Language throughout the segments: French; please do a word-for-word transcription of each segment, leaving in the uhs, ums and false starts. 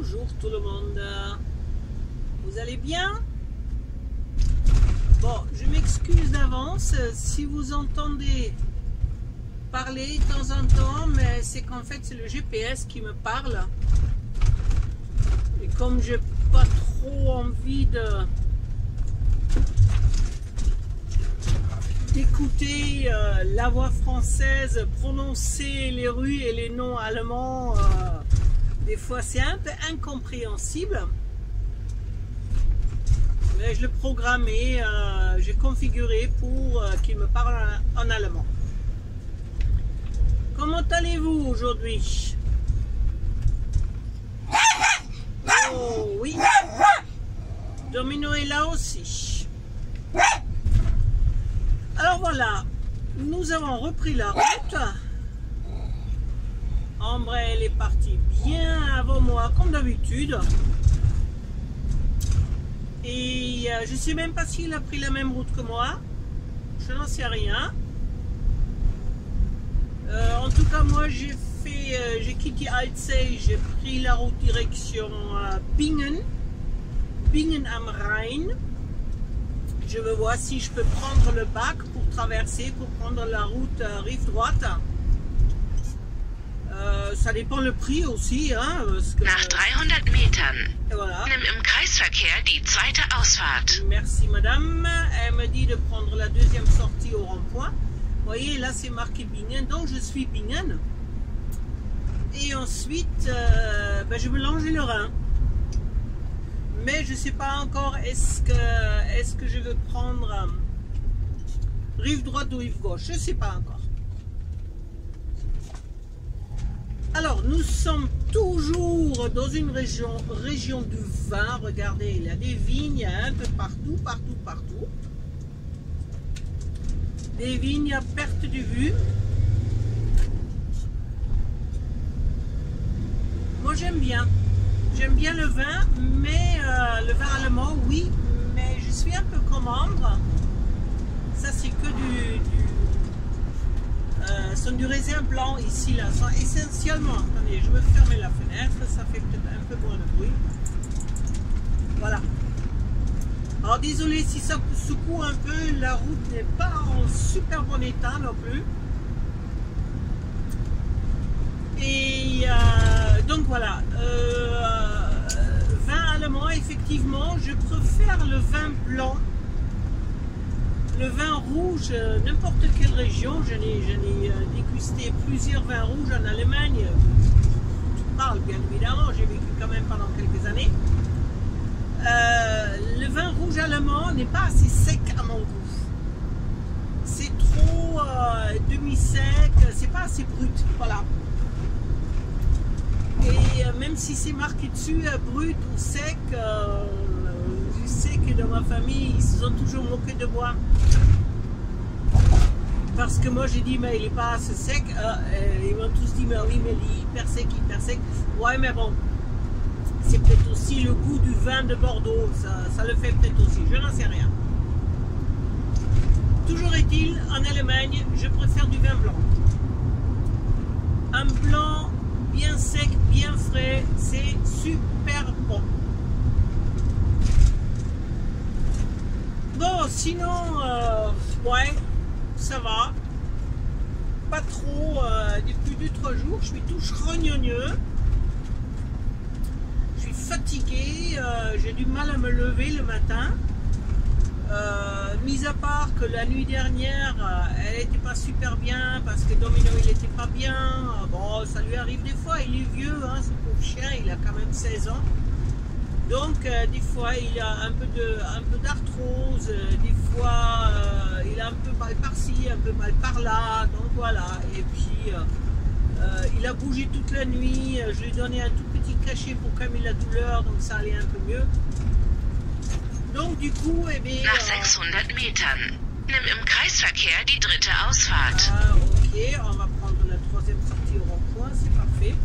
Bonjour tout le monde. Vous allez bien? Bon, je m'excuse d'avance si vous entendez parler de temps en temps, mais c'est qu'en fait c'est le G P S qui me parle. Et comme j'ai pas trop envie de d'écouter euh, la voix française prononcer les rues et les noms allemands, euh, des fois c'est un peu incompréhensible. Mais je l'ai programmé, euh, j'ai configuré pour euh, qu'il me parle en, en allemand. Comment allez-vous aujourd'hui? Oh oui, Domino est là aussi. Alors voilà, nous avons repris la route. Ambre, elle est partie bien avant moi, comme d'habitude. Et euh, je ne sais même pas s'il a pris la même route que moi. Je n'en sais rien. Euh, en tout cas, moi, j'ai fait, euh, j'ai quitté Alzey, j'ai pris la route direction euh, Bingen. Bingen am Rhein. Je veux voir si je peux prendre le bac pour traverser, pour prendre la route euh, rive droite. Euh, ça dépend le prix aussi. Hein, parce que, Nach dreihundert Metern. Voilà. Nimm im Kreisverkehr die zweite Ausfahrt. Merci madame. Elle me dit de prendre la deuxième sortie au rond-point. Vous voyez, là c'est marqué Bingen, donc je suis Bingen. Et ensuite, euh, ben, je vais longer le Rhin. Mais je ne sais pas encore est-ce que, est-ce que je veux prendre euh, rive droite ou rive gauche. Je ne sais pas encore. Alors, nous sommes toujours dans une région, région du vin. Regardez, il y a des vignes un peu partout, partout, partout. Des vignes à perte de vue. Moi, j'aime bien. J'aime bien le vin, mais euh, le vin allemand, oui. Mais je suis un peu comme Ambre. Ça, c'est que du... du Euh, sont du raisin blanc ici, là, sont essentiellement, attendez, je vais fermer la fenêtre, ça fait peut-être un peu moins de bruit. Voilà. Alors désolé si ça secoue un peu, la route n'est pas en super bon état non plus. Et euh, donc voilà, euh, vin allemand, effectivement, je préfère le vin blanc. Le vin rouge, n'importe quelle région, j'en ai, j'en ai dégusté plusieurs vins rouges en Allemagne. Je parle bien évidemment, j'ai vécu quand même pendant quelques années. Euh, le vin rouge allemand n'est pas assez sec à mon goût. C'est trop euh, demi-sec, c'est pas assez brut, voilà. Et euh, même si c'est marqué dessus euh, brut ou sec, euh, je sais que dans ma famille, ils se sont toujours moqués de moi. Parce que moi, j'ai dit, mais il n'est pas assez sec. Euh, euh, ils m'ont tous dit, mais oui, mais il est hyper sec, hyper sec. Ouais, mais bon, c'est peut-être aussi le goût du vin de Bordeaux. Ça, ça le fait peut-être aussi, je n'en sais rien. Toujours est-il, en Allemagne, je préfère du vin blanc. Un blanc bien sec, bien frais, c'est super bon. Bon, sinon, euh, ouais, ça va. Pas trop. Euh, depuis deux trois jours, je suis tout chrognonneux. Je suis fatigué. Euh, J'ai du mal à me lever le matin. Euh, mis à part que la nuit dernière, euh, elle n'était pas super bien parce que Domino, il n'était pas bien. Euh, bon, ça lui arrive des fois. Il est vieux, hein, ce pauvre chien. Il a quand même seize ans. Donc euh, des fois il a un peu de un peu d'arthrose, euh, des fois euh, il a un peu mal par-ci, un peu mal par-là, donc voilà. Et puis euh, euh, il a bougé toute la nuit, je lui ai donné un tout petit cachet pour calmer la douleur, donc ça allait un peu mieux. Donc du coup, eh bien... Nach Euh, sechshundert Metern. Nimm im Kreisverkehr die dritte Ausfahrt. ah, ok, on va prendre la troisième sortie au rond-point, c'est parfait.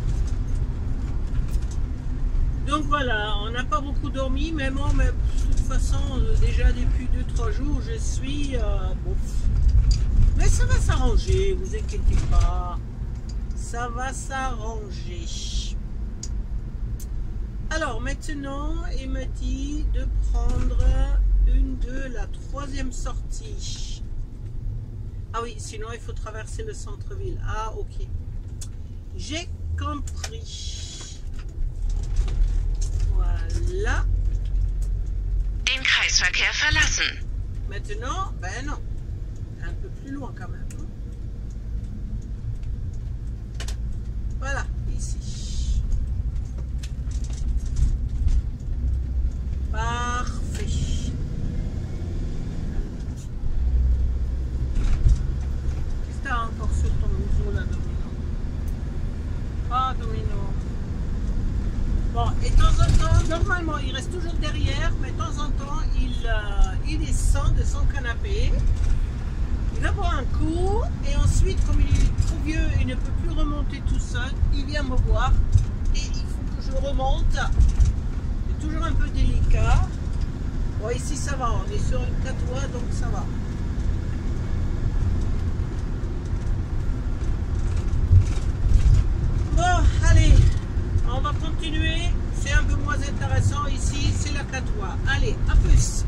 Donc voilà, on n'a pas beaucoup dormi, mais bon, mais de toute façon, euh, déjà depuis deux trois jours, je suis... Euh, bon. Mais ça va s'arranger, vous inquiétez pas. Ça va s'arranger. Alors maintenant, il me dit de prendre une de la troisième sortie. Ah oui, sinon il faut traverser le centre-ville. Ah ok. J'ai compris. Voilà. Den Kreisverkehr verlassen. Maintenant, ben non. Un peu plus loin quand même. Hein? Voilà, ici. Parfait. Qu'est-ce que tu as encore sur ton museau là, Domino? Ah, Domino. Bon, et de temps en temps, normalement, il reste toujours derrière, mais de temps en temps, il, euh, il descend de son canapé. Il va boire un coup, et ensuite, comme il est trop vieux, il ne peut plus remonter tout seul, il vient me voir, et il faut que je remonte. C'est toujours un peu délicat. Bon, ici ça va, on est sur une quatre voies, donc ça va. Bon, allez, on va continuer. C'est un peu moins intéressant ici, c'est la quatre voies. Allez, à plus.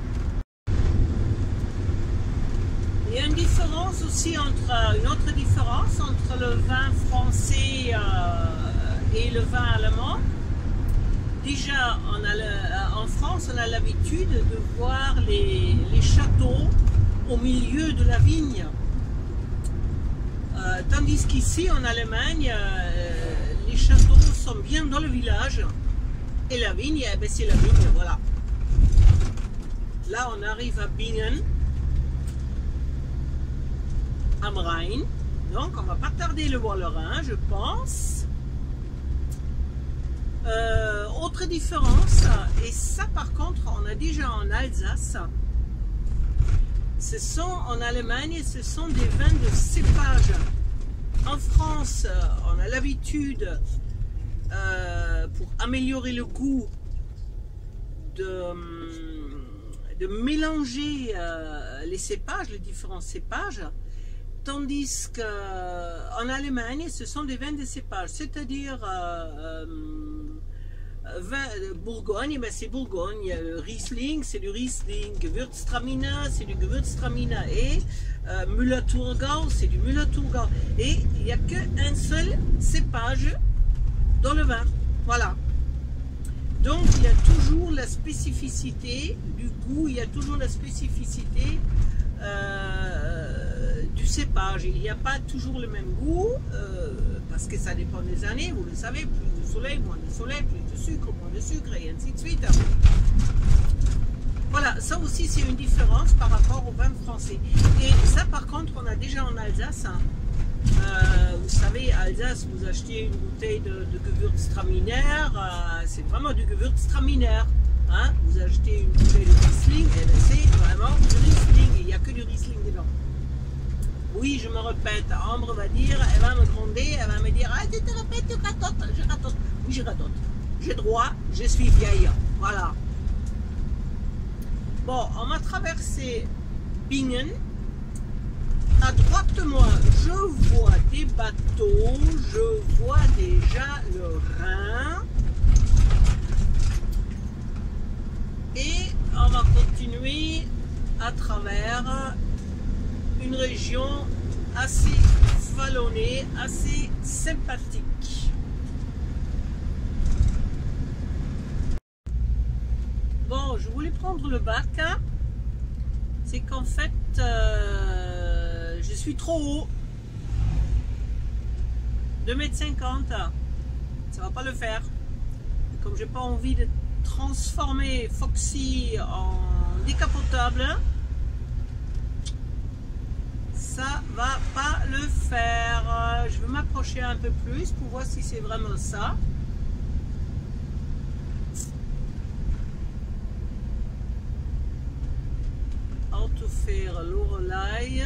Il y a une différence aussi entre, une autre différence entre le vin français euh, et le vin allemand. Déjà, on a le, en France, on a l'habitude de voir les, les châteaux au milieu de la vigne. Euh, tandis qu'ici, en Allemagne, euh, les châteaux sont bien dans le village. Et la vigne, eh ben, c'est la vigne, voilà. Là, on arrive à Bingen, am Rhein. Donc, on va pas tarder le voir le Rhin, je pense. Euh, autre différence, et ça par contre, on a déjà en Alsace. Ce sont en Allemagne, ce sont des vins de cépage. En France, on a l'habitude, euh, pour améliorer le goût, de, de mélanger euh, les cépages, les différents cépages. Tandis qu'en Allemagne, ce sont des vins de cépage, c'est-à-dire euh, euh, vin de Bourgogne, ben c'est Bourgogne, le Riesling, c'est du Riesling, Gewürztraminer, c'est du Gewürztraminer, et euh, Müller-Thurgau, c'est du Müller-Thurgau. Et il n'y a qu'un seul cépage dans le vin, voilà. Donc il y a toujours la spécificité du goût, il y a toujours la spécificité euh, du cépage. Il n'y a pas toujours le même goût, euh, parce que ça dépend des années, vous le savez, plus de soleil, moins de soleil, plus de sucre, moins de sucre, et ainsi de suite. Voilà, ça aussi c'est une différence par rapport au vin français. Et ça par contre, on a déjà en Alsace, hein. Euh, vous savez, Alsace, vous achetez une bouteille de, de Gewürztraminer, euh, c'est vraiment du Gewürztraminer. Hein? Vous achetez une bouteille de Riesling, et ben c'est vraiment du Riesling, il n'y a que du Riesling dedans. Oui, je me répète, Ambre va dire, elle va me gronder, elle va me dire, ah, tu te répètes, tu ratotes, je ratote. Oui, je ratote. J'ai droit, je suis vieille. Voilà. Bon, on va traverser Bingen. À droite de moi, je vois des bateaux, je vois déjà le Rhin. Et on va continuer à travers une région assez vallonnée, assez sympathique. Bon, je voulais prendre le bac. Hein. C'est qu'en fait, euh, je suis trop haut. deux mètres cinquante. Ça va pas le faire. Et comme j'ai pas envie de transformer Foxy en décapotable, ça va pas le faire. Je vais m'approcher un peu plus pour voir si c'est vraiment ça. Autofair Loreley.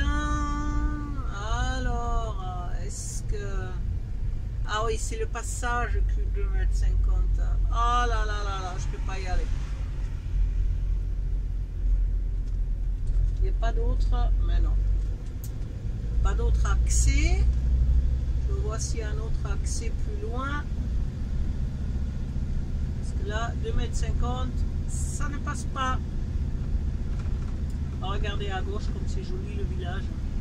Alors, est-ce que... Ah oui, c'est le passage plus de deux mètres cinquante. Ah là là là là, je peux pas y aller. Il n'y a pas d'autre, mais non. Pas d'autre accès. Je vois s'il y a un autre accès plus loin. Est-ce Là, deux mètres cinquante, ça ne passe pas. Regardez à gauche comme c'est joli le village.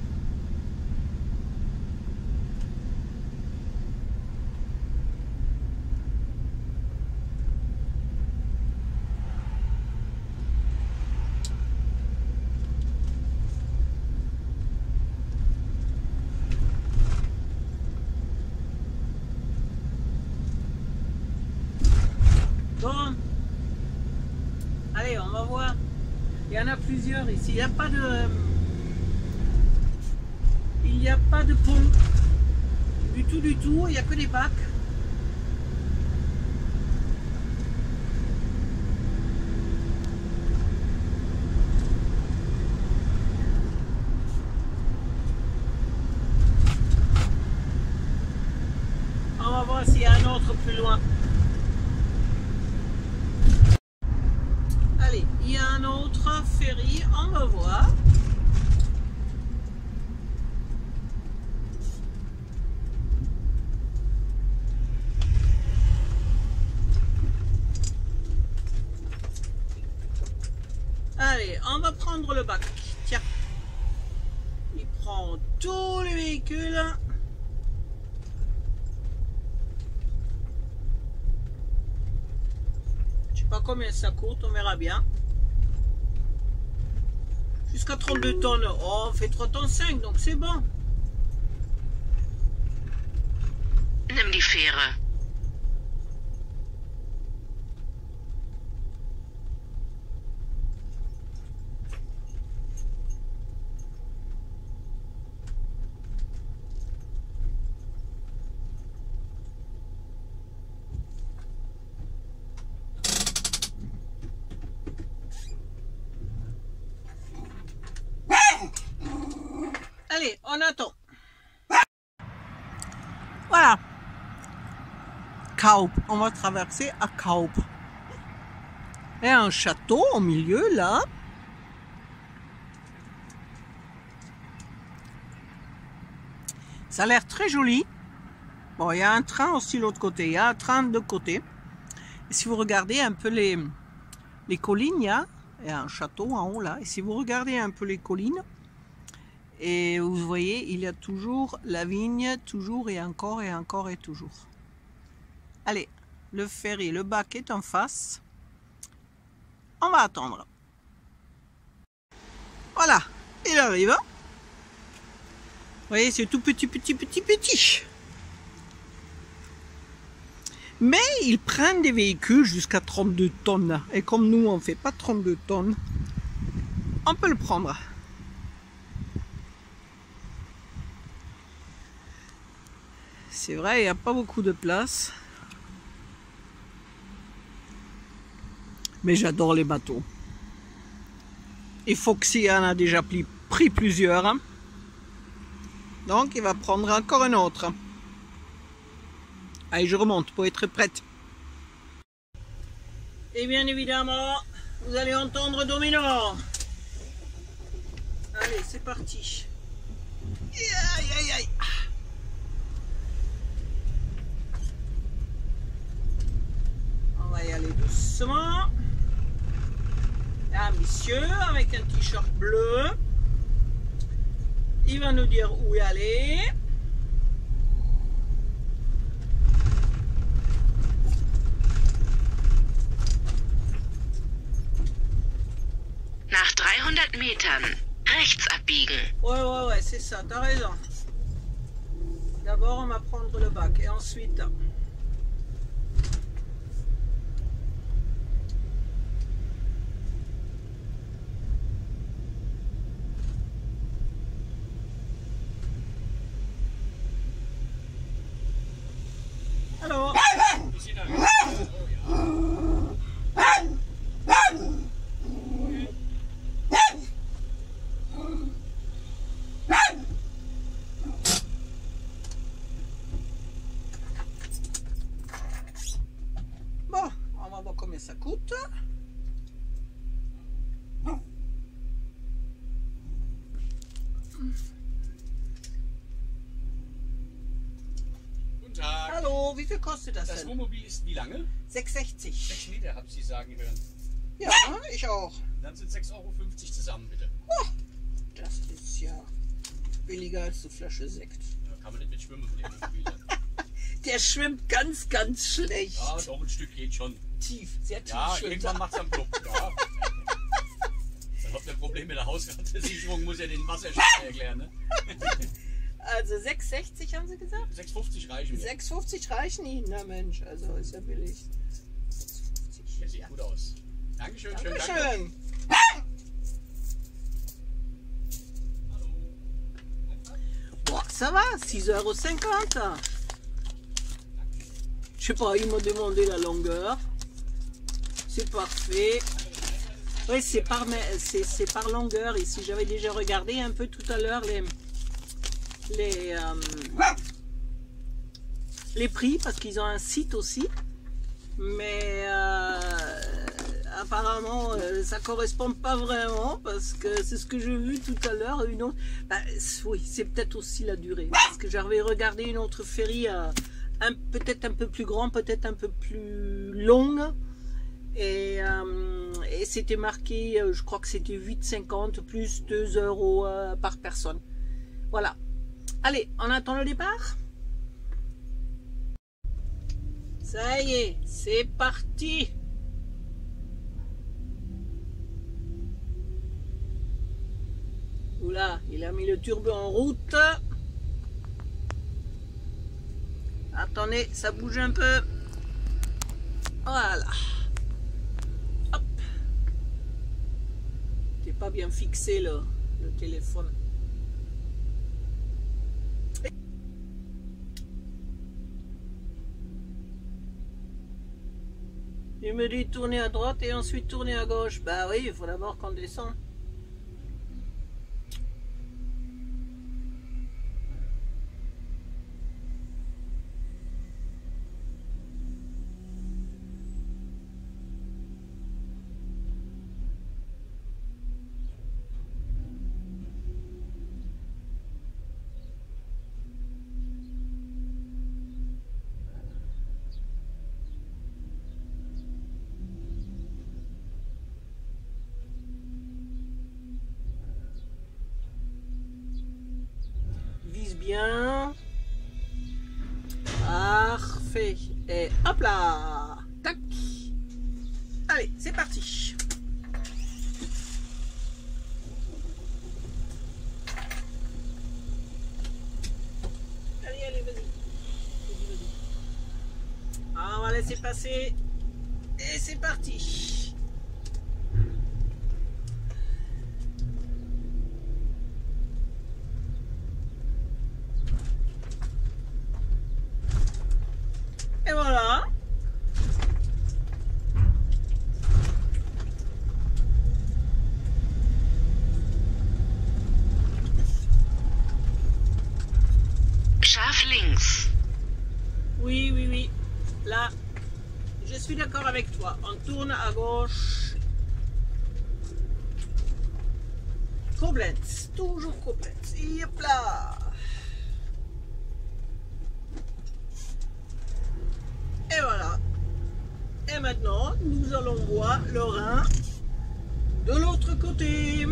Bon, allez, on va voir. Il y en a plusieurs ici. Il n'y a pas de, il n'y a pas de pont du tout, du tout. Il n'y a que des bacs. On va voir s'il y a un autre plus loin. Allez, il y a un autre ferry, on va voir. Allez, on va prendre le bac. Tiens, il prend tous les véhicules. Pas combien ça coûte, on verra bien. Jusqu'à trente-deux tonnes. Oh, on fait trois tonnes cinq, donc c'est bon. Nimm die Fähre. Allez, on attend. Voilà. Kaup. On va traverser à Kaup. Il y a un château au milieu, là. Ça a l'air très joli. Bon, il y a un train aussi de l'autre côté. Il y a un train de côté. Et si vous regardez un peu les, les collines, il y a, il y a un château en haut, là. Et si vous regardez un peu les collines, et vous voyez, il y a toujours la vigne, toujours et encore et encore et toujours. Allez, le ferry, le bac est en face. On va attendre. Voilà, il arrive. Vous voyez, c'est tout petit, petit, petit, petit. Mais ils prennent des véhicules jusqu'à trente-deux tonnes. Et comme nous, on ne fait pas trente-deux tonnes, on peut le prendre. C'est vrai, il n'y a pas beaucoup de place. Mais j'adore les bateaux. Et Foxy en a déjà pris, pris plusieurs. Hein. Donc il va prendre encore un autre. Allez, je remonte pour être prête. Et bien évidemment, vous allez entendre Domino. Allez, c'est parti. Aïe, aïe, aïe. On va y aller doucement. Un monsieur avec un t-shirt bleu. Il va nous dire où y aller. Nach dreihundert Metern rechts abbiegen. Ouais, ouais, ouais, c'est ça, t'as raison. D'abord, on va prendre le bac et ensuite... Alors... Bon, on va voir combien ça coûte. Allô? wie viel kostet das, Das denn? Wohnmobil ist wie lange? sechs sechzig. sechs Meter, habe ich Sie sagen hören. Ja, ich auch. Dann sind sechs Euro fünfzig zusammen, bitte. Oh, das ist ja billiger als eine Flasche Sekt. Ja, kann man nicht mit schwimmen mit dem Wohnmobil dann. Der schwimmt ganz, ganz schlecht. Ja, doch, ein Stück geht schon. Tief, sehr tief Ja, schwimmt irgendwann er. macht es am Club. Ja. Dann habt ihr ein Problem mit der Hausratversicherung, muss ja den Wasserschäden erklären. Ne? Also sechs sechzig haben Sie gesagt? sechs fünfzig reichen mir. sechs fünfzig reichen Ihnen, na Mensch, also ist ja billig. sechs fünfzig. Der sieht Ja. gut aus. Dankeschön, schönen Dank. Dankeschön. Hallo. Bon, ça va, six euros cinquante. Je sais pas, ils m'ont demandé la longueur. C'est parfait. Oui, c'est par, c'est, c'est par longueur. Ici, j'avais déjà regardé un peu tout à l'heure les, les, euh, les prix parce qu'ils ont un site aussi. Mais euh, apparemment, euh, ça correspond pas vraiment parce que c'est ce que j'ai vu tout à l'heure. Une autre, bah, oui, c'est peut-être aussi la durée. Parce que j'avais regardé une autre ferry, euh, un, peut-être un peu plus grand, peut-être un peu plus longue. Et, euh, et c'était marqué, je crois que c'était huit cinquante plus deux euros euh, par personne. Voilà. Allez, on attend le départ. Ça y est, c'est parti. Oula, il a mis le turbo en route. Attendez, ça bouge un peu. Voilà. Hop. T'es pas bien fixé le, le téléphone. Il me dit tourner à droite et ensuite tourner à gauche. Bah oui, il faut d'abord qu'on descend. Bien. Parfait. Et hop là. Tac. Allez, c'est parti. Allez, allez, vas-y. Vas-y, vas-y. Ah, on va laisser passer. Et c'est parti. Et voilà. Scharf links. Oui, oui, oui. Là, je suis d'accord avec toi. On tourne à gauche. Koblenz. Toujours Koblenz. Hop là. Et voilà. Et maintenant, nous allons voir le Rhin de l'autre côté.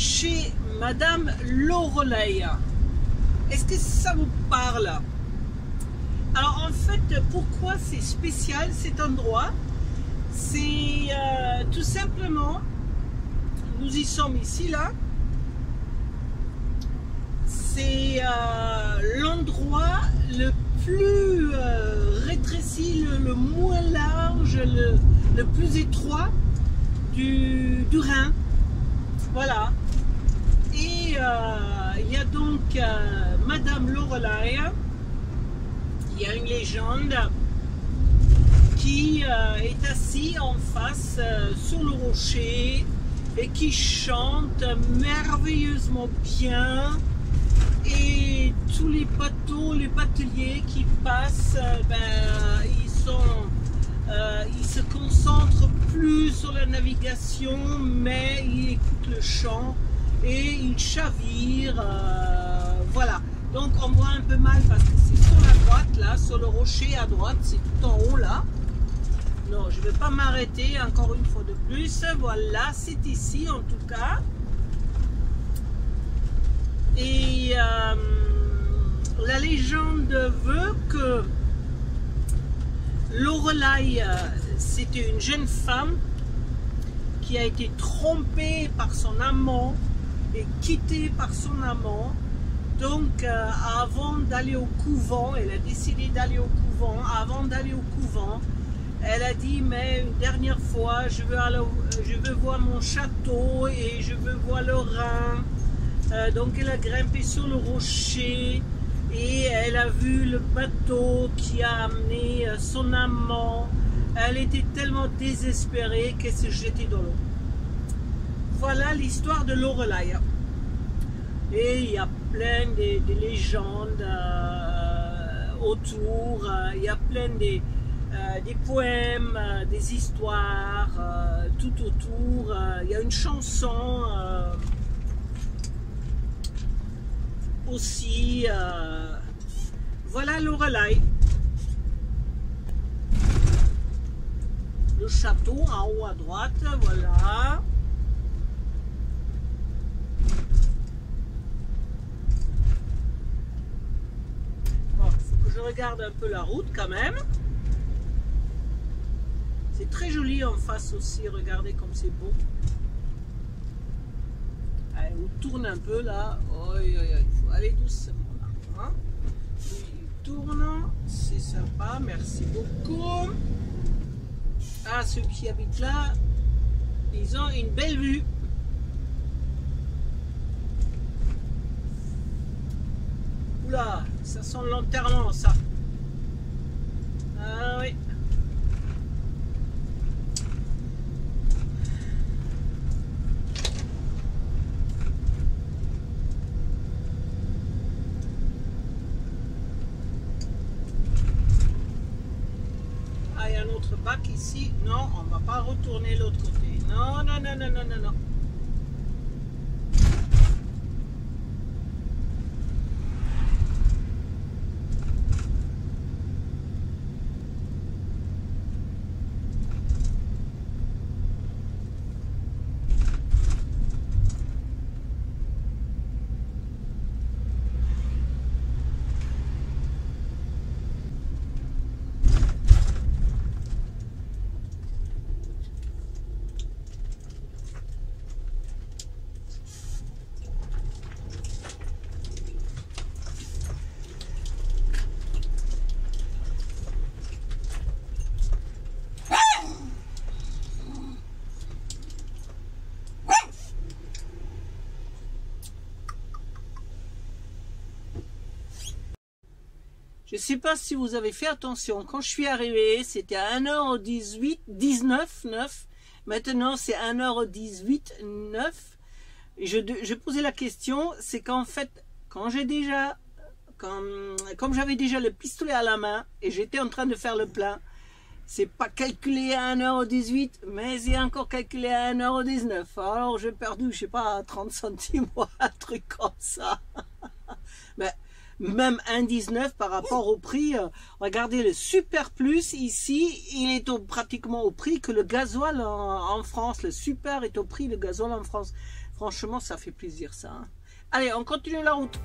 chez Madame Loreley. Est-ce que ça vous parle? Alors en fait, pourquoi c'est spécial cet endroit? C'est euh, tout simplement, nous y sommes ici là, c'est euh, l'endroit le plus euh, rétréci, le, le moins large, le, le plus étroit du, du Rhin. Voilà. Et euh, il y a donc euh, Madame Loreley. Il y a une légende qui euh, est assise en face euh, sur le rocher et qui chante merveilleusement bien. Et tous les bateaux, les bateliers qui passent, euh, ben, ils, sont, euh, ils se concentrent plus sur la navigation, mais ils écoutent le chant et ils chavirent. Euh, voilà. Donc on voit un peu mal parce que c'est sur la droite, là, sur le rocher à droite, c'est tout en haut là. Non, je ne vais pas m'arrêter encore une fois de plus. Voilà, c'est ici en tout cas. Et euh, la légende veut que Loreley, c'était une jeune femme qui a été trompée par son amant et quittée par son amant. Donc, euh, avant d'aller au couvent, elle a décidé d'aller au couvent. Avant d'aller au couvent, elle a dit, mais une dernière fois, je veux, aller, je veux voir mon château et je veux voir le Rhin. Euh, donc, elle a grimpé sur le rocher et elle a vu le bateau qui a amené son amant. Elle était tellement désespérée qu'elle s'est jetée dans l'eau. Voilà l'histoire de Loreley. Et il y a plein de, de légendes euh, autour, euh, il y a plein de, euh, des poèmes, euh, des histoires, euh, tout autour. Euh, il y a une chanson euh, aussi. Euh, voilà Loreley. Le château en haut à droite, voilà. Je regarde un peu la route quand même. C'est très joli en face aussi. Regardez comme c'est beau. Allez, on tourne un peu là. Il faut aller doucement là. Hein? Il tourne. C'est sympa. Merci beaucoup. Ah, ceux qui habitent là, ils ont une belle vue. Oula, ça sent l'enterrement, ça. Ah oui. Ah, il y a un autre bac ici. Non, on ne va pas retourner l'autre côté. Non, non, non, non, non, non, non. Je ne sais pas si vous avez fait attention, quand je suis arrivé, c'était à une heure dix-huit, dix-neuf, neuf. Maintenant, c'est à une heure dix-huit, neuf. Je, je posais la question, c'est qu'en fait, quand j'ai déjà, quand, comme j'avais déjà le pistolet à la main et j'étais en train de faire le plein, c'est pas calculé à une heure dix-huit, mais c'est encore calculé à une heure dix-neuf. Alors j'ai perdu, je sais pas, trente centimes ou un truc comme ça. Mais même un dix-neuf par rapport au prix. Euh, regardez le Super Plus ici, il est au, pratiquement au prix que le gasoil en, en France. Le Super est au prix, le gasoil en France. Franchement, ça fait plaisir ça. Hein. Allez, on continue la route.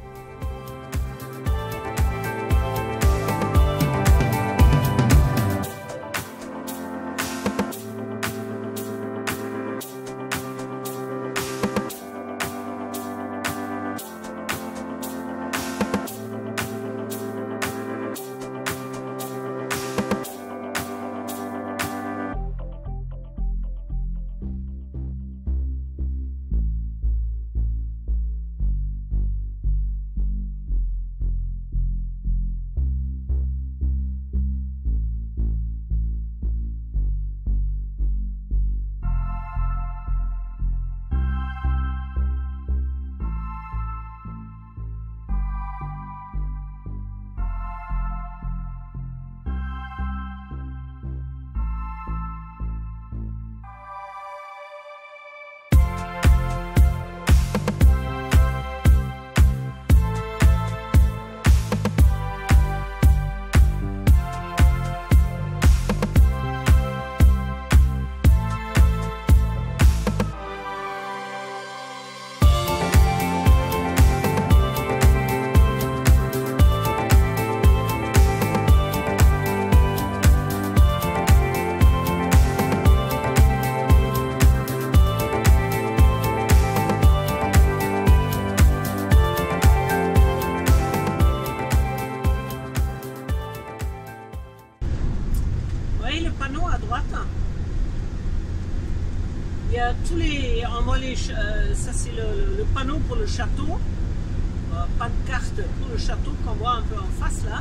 Tous les, on voit les, euh, ça c'est le, le panneau pour le château, euh, pancarte pour le château qu'on voit un peu en face là.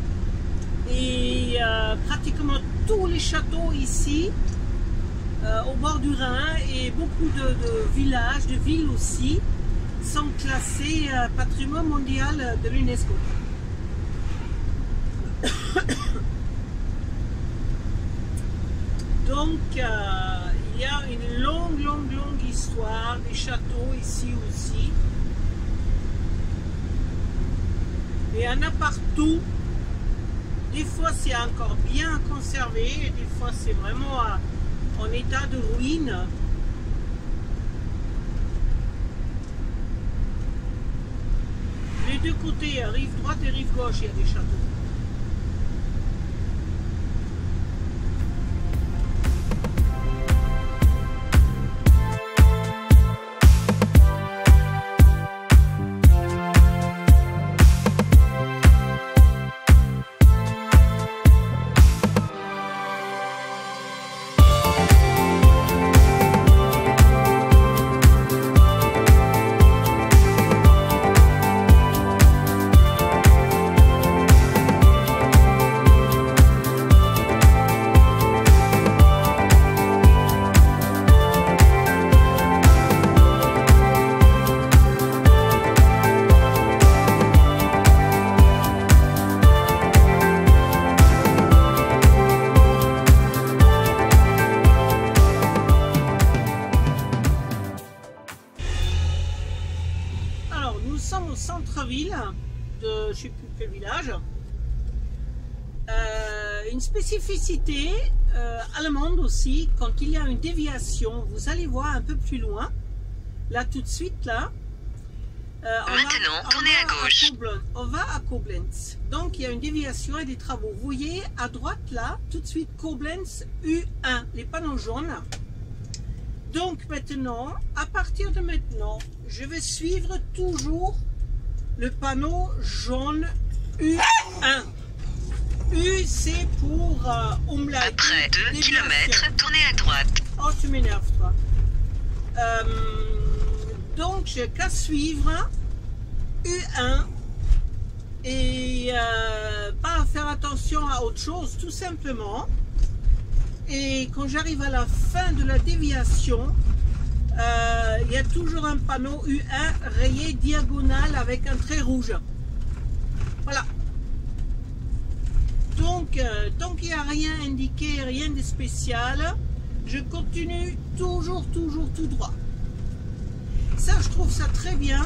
Et euh, pratiquement tous les châteaux ici, euh, au bord du Rhin, et beaucoup de, de villages, de villes aussi, sont classés euh, patrimoine mondial de l'UNESCO. Donc, euh, il y a une longue, longue, longue histoire des châteaux ici aussi. Et il y en a partout. Des fois, c'est encore bien conservé, et des fois, c'est vraiment à, en état de ruine. Les deux côtés, rive droite et rive gauche, il y a des châteaux. Centre-ville de je ne sais plus quel village. Euh, une spécificité euh, allemande aussi, quand il y a une déviation, vous allez voir un peu plus loin, là tout de suite là. Euh, on Maintenant, va, tournez on à gauche. À Koblenz, on va à Koblenz. Donc il y a une déviation et des travaux. Vous voyez à droite là, tout de suite Koblenz U un, les panneaux jaunes. Donc maintenant, à partir de maintenant, je vais suivre toujours le panneau jaune U un. U, c'est pour euh, Umleitung. Après deux kilomètres, tournez à droite. Oh, tu m'énerves, toi. Euh, donc, j'ai qu'à suivre U un et euh, pas faire attention à autre chose, tout simplement. Et quand j'arrive à la fin de la déviation, euh, il y a toujours un panneau U un rayé diagonal avec un trait rouge. Voilà. Donc, euh, tant qu'il n'y a rien indiqué, rien de spécial, je continue toujours, toujours tout droit. Ça, je trouve ça très bien.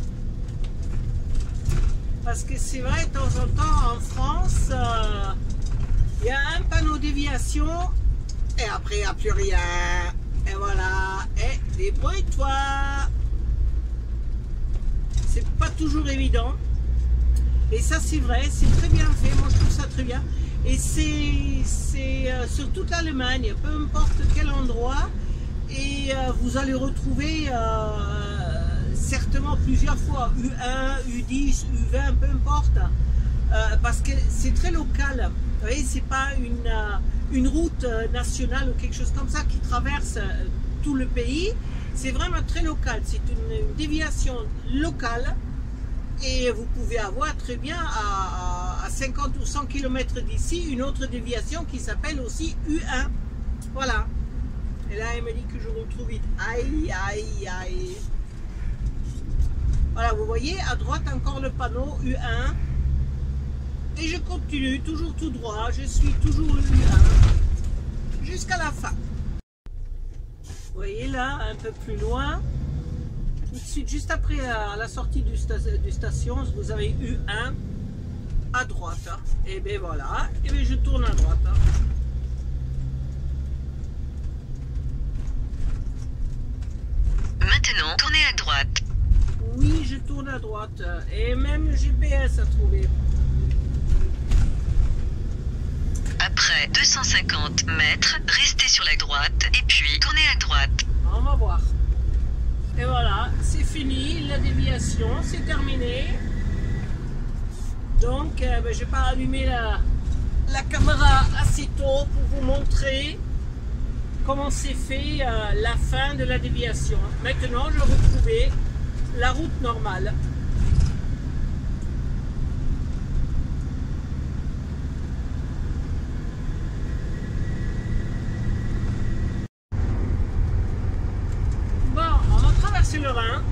Parce que c'est vrai, de temps en temps, en France, euh, il y a un panneau déviation et après, il n'y a plus rien. Et voilà. Et débrouille-toi. toujours évident. Et ça c'est vrai, c'est très bien fait, moi je trouve ça très bien. Et c'est euh, sur toute l'Allemagne, peu importe quel endroit, et euh, vous allez retrouver euh, certainement plusieurs fois U un, U dix, U vingt, peu importe, euh, parce que c'est très local. Vous voyez, c'est pas une, euh, une route nationale ou quelque chose comme ça qui traverse euh, tout le pays. C'est vraiment très local, c'est une, une déviation locale. Et vous pouvez avoir très bien à, à cinquante ou cent kilomètres d'ici une autre déviation qui s'appelle aussi U un. Voilà. Et là, elle me dit que je retrouve vite. Aïe, aïe, aïe. Voilà, vous voyez, à droite encore le panneau U un. Et je continue, toujours tout droit. Je suis toujours le U un. Jusqu'à la fin. Vous voyez là, un peu plus loin. Tout de suite, juste après à la sortie du, sta du station, vous avez U un à droite. Et bien voilà, et bien je tourne à droite. Maintenant, tournez à droite. Oui, je tourne à droite. Et même G P S à trouver. Après deux cent cinquante mètres, restez sur la droite et puis tournez à droite. On va voir. Et voilà, c'est fini, la déviation, c'est terminé. Donc, euh, ben, je n'ai pas allumé la, la caméra assez tôt pour vous montrer comment c'est fait euh, la fin de la déviation. Maintenant, je vais retrouver la route normale. C'est le Rhin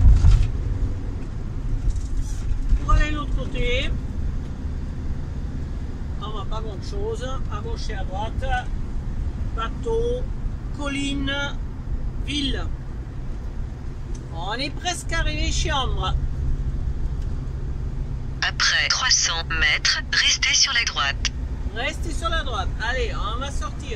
pour aller de l'autre côté. On va pas grand chose à gauche et à droite, bateau, colline, ville. On est presque arrivé chez Ambre. Après trois cents mètres, restez sur la droite. Restez sur la droite. Allez, on va sortir.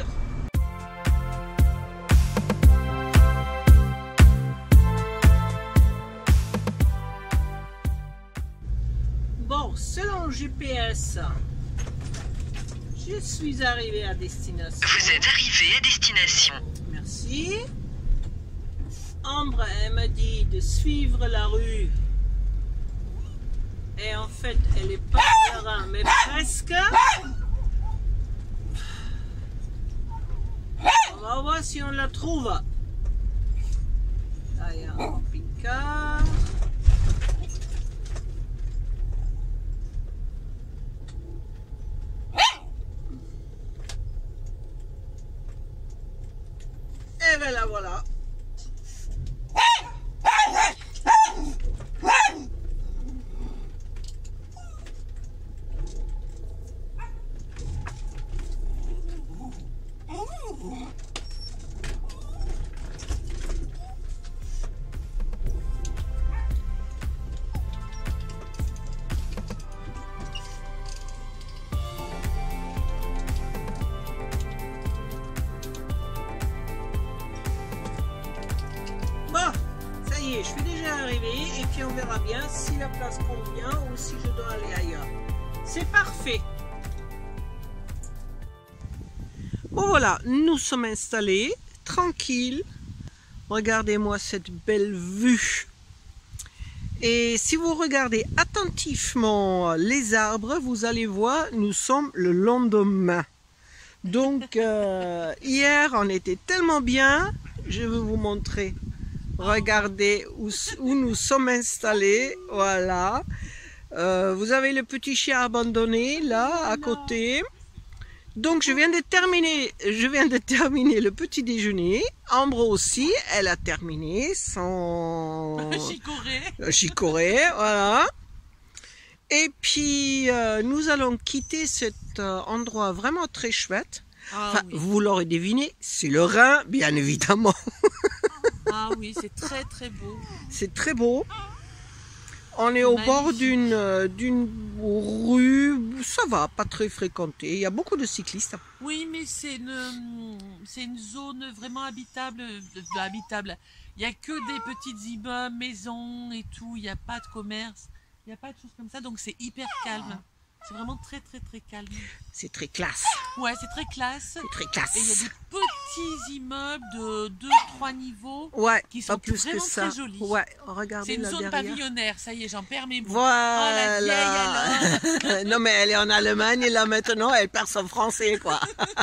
Bon, selon G P S, je suis arrivé à destination. Vous êtes arrivé à destination. Merci. Ambre, elle m'a dit de suivre la rue. Et en fait, elle est pas dans le Rhin, mais presque. On va voir si on la trouve. Là, il y a un camping-car. Et ben là voilà. Je suis déjà arrivé et puis on verra bien si la place convient ou si je dois aller ailleurs. C'est parfait. Bon voilà, nous sommes installés, tranquilles. Regardez-moi cette belle vue. Et si vous regardez attentivement les arbres, vous allez voir, nous sommes le lendemain. Donc euh, hier on était tellement bien, je vais vous montrer. Regardez où, où nous sommes installés, voilà. Euh, vous avez le petit chien abandonné là à côté. Donc je viens de terminer, je viens de terminer le petit déjeuner. Ambre aussi, elle a terminé son chicorée. chicorée, voilà. Et puis euh, nous allons quitter cet euh, endroit vraiment très chouette. Ah, enfin, oui. Vous l'aurez deviné, c'est le Rhin, bien évidemment. Ah oui, c'est très très beau. C'est très beau. On est au Magnifique. bord d'une euh, d'une rue, ça va, pas très fréquentée. Il y a beaucoup de cyclistes. Oui, mais c'est une, c'est une zone vraiment habitable. euh, habitable. Il n'y a que des petits immeubles, maisons et tout. Il n'y a pas de commerce. Il n'y a pas de choses comme ça. Donc c'est hyper calme. C'est vraiment très très très calme. C'est très classe. Ouais, c'est très classe. C'est très Et il y a classe. des petits immeubles de deux trois niveaux. Ouais, qui pas sont plus que vraiment ça. très jolis. Ouais, regardez C'est une là zone derrière. pavillonnaire. Ça y est, j'en perds mes mots. Voilà. Oh, la vieille non mais elle est en Allemagne et là maintenant elle perd son français quoi.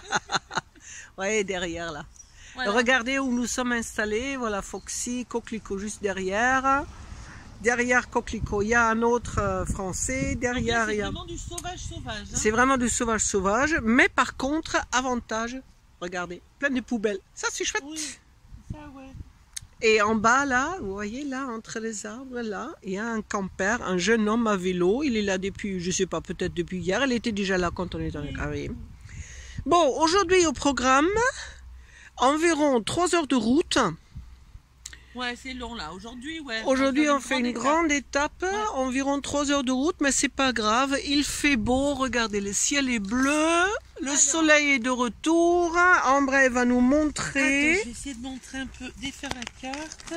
Ouais, derrière là. Voilà. Regardez où nous sommes installés. Voilà Foxy, Coquelicot juste derrière. Derrière Coquelicot, il y a un autre euh, français. Derrière, C'est il y a... vraiment du sauvage sauvage. hein. C'est vraiment du sauvage sauvage. Mais par contre, avantage, regardez, plein de poubelles. Ça c'est chouette. Oui, ça ouais. Et en bas là, vous voyez là, entre les arbres là, il y a un camper, un jeune homme à vélo. Il est là depuis, je sais pas, peut-être depuis hier. Il était déjà là quand on est arrivé. Bon, aujourd'hui au programme, environ trois heures de route. Ouais, c'est long là. Aujourd'hui, ouais. Aujourd'hui, va on faire fait une étape. grande étape, environ trois heures de route, mais c'est pas grave. Il fait beau, regardez, le ciel est bleu, le soleil est de retour. Ambre va nous Attends, montrer. je vais essayer de montrer un peu, défaire la carte.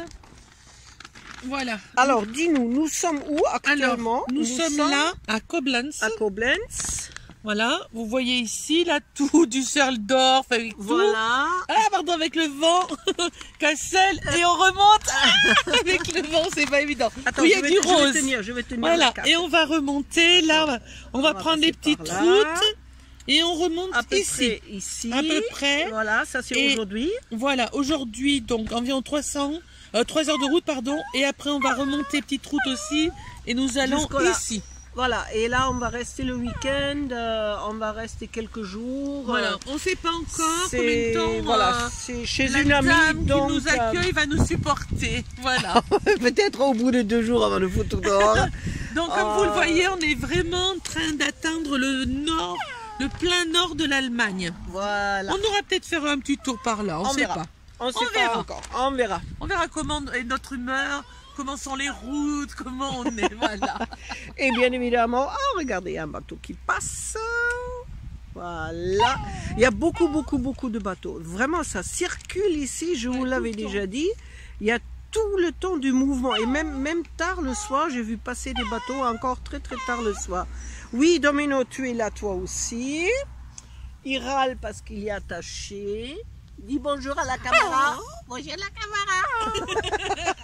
Voilà. Alors, dis-nous, nous sommes où actuellement? Alors, nous, sommes, là à Koblenz. à Koblenz. Voilà, vous voyez ici, là, tout du Düsseldorf avec tout. Voilà. Ah, pardon, avec le vent, Cassel, et on remonte ah, avec le vent, c'est pas évident. Attends, Oui, il y je a vais, du je vais rose. tenir, je vais tenir Voilà, la carte. et on va remonter, là, on va, on va va prendre passer les petites par là. routes, et on remonte À peu ici. près ici. À peu près. Voilà, ça c'est Et- aujourd'hui. Voilà, aujourd'hui, donc environ trois cents, euh, trois heures de route, pardon, et après on va remonter petite route aussi, et nous allons Jusqu'au là. ici. Voilà, et là on va rester le week-end, euh, on va rester quelques jours. Voilà, euh, on ne sait pas encore c'est- combien de temps voilà, euh, c'est chez la une amie, dame donc qui nous euh, accueille va nous supporter. Voilà. peut-être au bout de deux jours avant de foutre dehors. Donc comme Euh, vous le voyez, on est vraiment en train d'atteindre le nord, le plein nord de l'Allemagne. Voilà, On aura peut-être faire un petit tour par là, on On ne sait verra. pas. on sait on pas verra. encore, on verra. On verra comment est notre humeur, comment sont les routes, comment on est. Voilà. Et bien évidemment, oh, regardez, il y a un bateau qui passe. Voilà, il y a beaucoup, beaucoup, beaucoup de bateaux. Vraiment, ça circule ici, je vous Ouais, l'avais tout le déjà temps. dit. Il y a tout le temps du mouvement. Et même, même tard le soir, j'ai vu passer des bateaux encore très, très tard le soir. Oui, Domino, tu es là toi aussi. Il râle parce qu'il est attaché. Dis bonjour à la caméra. Bonjour à la caméra.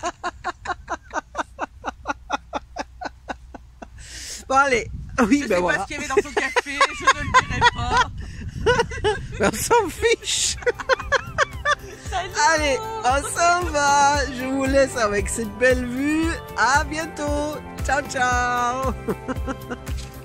Bon, allez. Oui, Je ben sais voilà. pas ce qu'il y avait dans son café, je ne le dirai pas. On s'en fiche. Salut. Allez, on s'en va. Je vous laisse avec cette belle vue. À bientôt. Ciao, ciao.